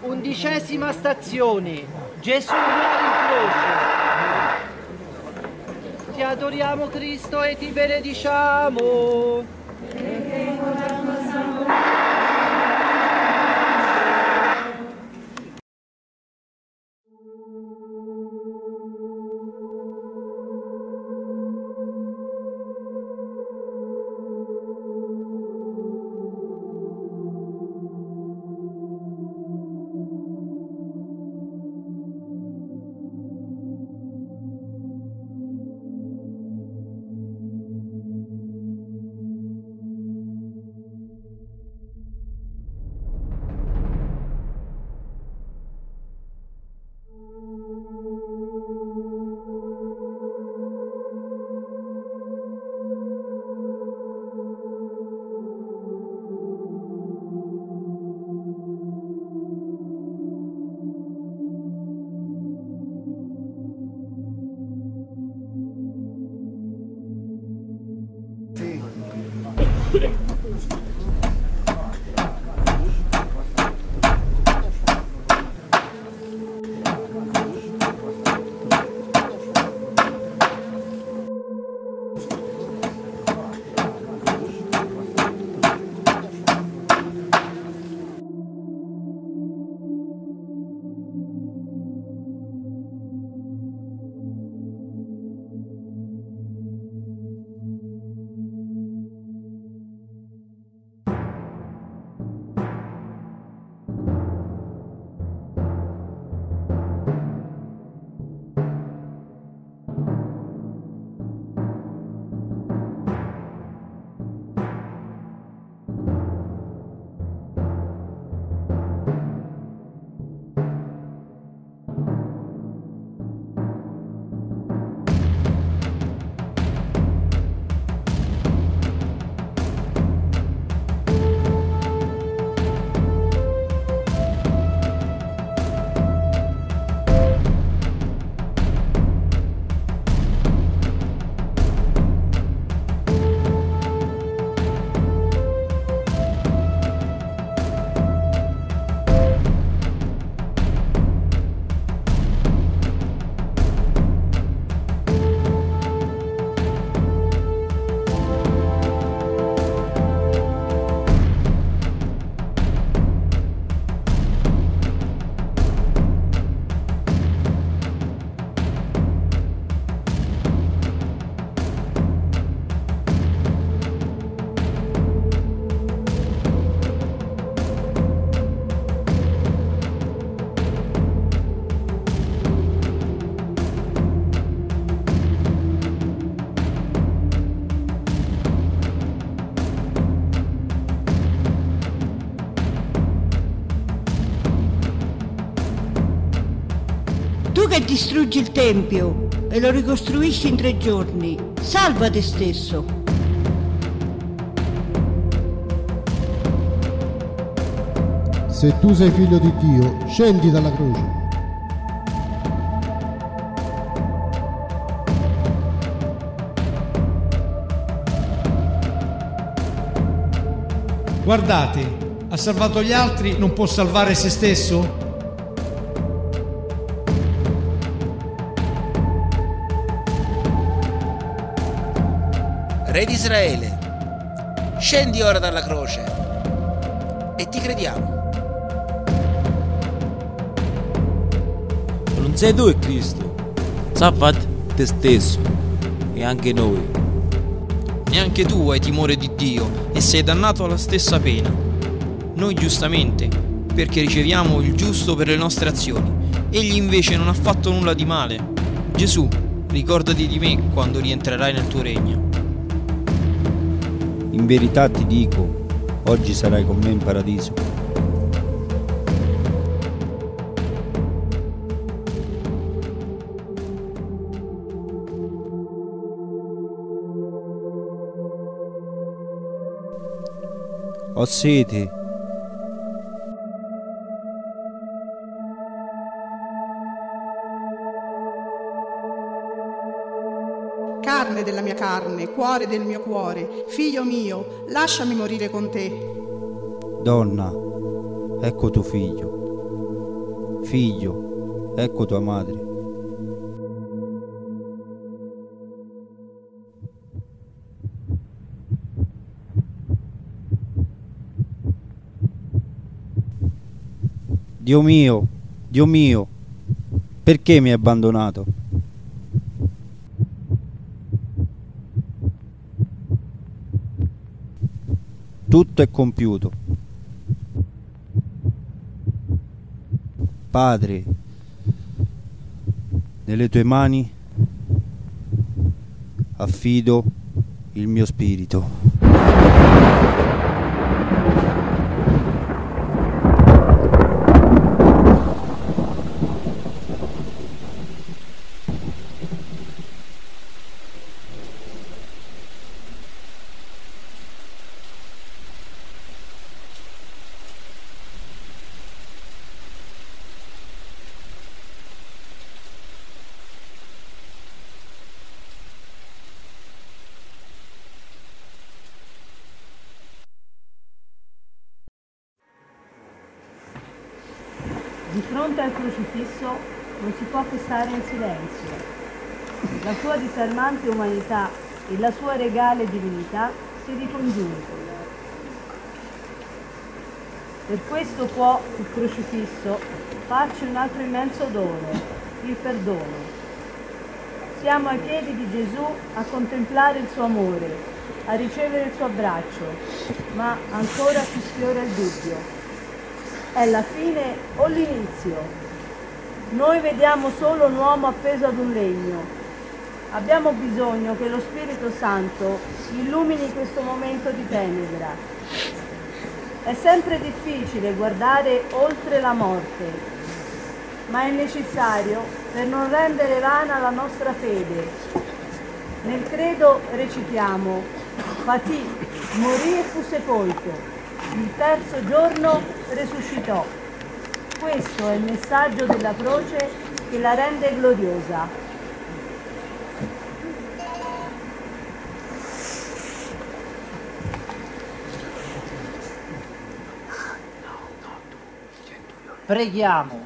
11ª stazione, Gesù muore in croce. Ti adoriamo Cristo e ti benediciamo. Tu che distruggi il Tempio e lo ricostruisci in 3 giorni, salva te stesso. Se tu sei figlio di Dio, scendi dalla croce. Guardate, ha salvato gli altri, non può salvare se stesso? Re di Israele, scendi ora dalla croce e ti crediamo. Non sei tu il Cristo, salva te stesso e anche noi. Neanche tu hai timore di Dio e sei dannato alla stessa pena. Noi giustamente, perché riceviamo il giusto per le nostre azioni. Egli invece non ha fatto nulla di male. Gesù, ricordati di me quando rientrerai nel tuo regno. In verità ti dico, oggi sarai con me in paradiso. Ho sete. Carne della mia carne, cuore del mio cuore, figlio mio, lasciami morire con te. Donna, ecco tuo figlio. Figlio, ecco tua madre. Dio mio, perché mi hai abbandonato? Tutto è compiuto. Padre, nelle tue mani affido il mio spirito. Di fronte al crocifisso non si può che stare in silenzio. La sua disarmante umanità e la sua regale divinità si ricongiungono. Per questo può il crocifisso farci un altro immenso dono, il perdono. Siamo ai piedi di Gesù a contemplare il suo amore, a ricevere il suo abbraccio, ma ancora ci sfiora il dubbio. È la fine o l'inizio? Noi vediamo solo un uomo appeso ad un legno. Abbiamo bisogno che lo Spirito Santo illumini questo momento di tenebra. È sempre difficile guardare oltre la morte, ma è necessario per non rendere vana la nostra fede. Nel credo recitiamo: patì, morì e fu sepolto. Il terzo giorno risuscitò. Questo è il messaggio della croce che la rende gloriosa. Preghiamo.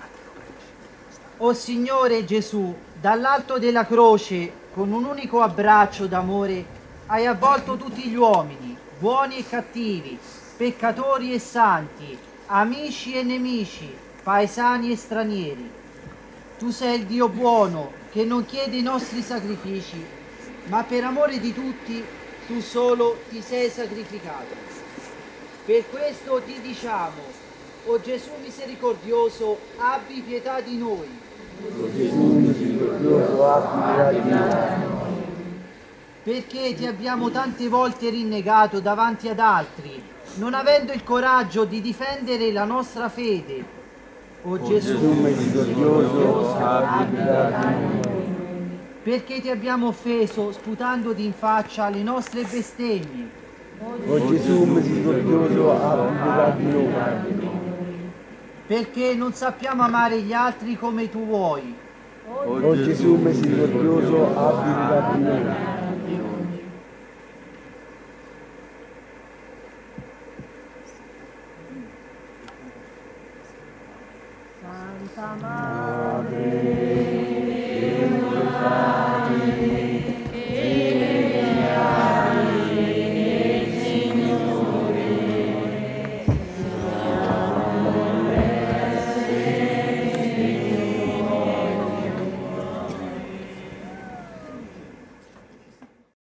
O Signore Gesù, dall'alto della croce, con un unico abbraccio d'amore, hai avvolto tutti gli uomini, buoni e cattivi, peccatori e santi, amici e nemici, paesani e stranieri. Tu sei il Dio buono che non chiede i nostri sacrifici, ma per amore di tutti tu solo ti sei sacrificato. Per questo ti diciamo: o Gesù misericordioso, abbi pietà di noi. O Gesù misericordioso, abbi pietà di noi. Perché ti abbiamo tante volte rinnegato davanti ad altri, non avendo il coraggio di difendere la nostra fede. O Gesù misericordioso, abbi pietà di noi. Perché ti abbiamo offeso sputandoti in faccia le nostre bestemmie. O Gesù misericordioso, abbi pietà di noi. Perché non sappiamo amare gli altri come tu vuoi. O Gesù misericordioso, abbi pietà di noi. Santa Madre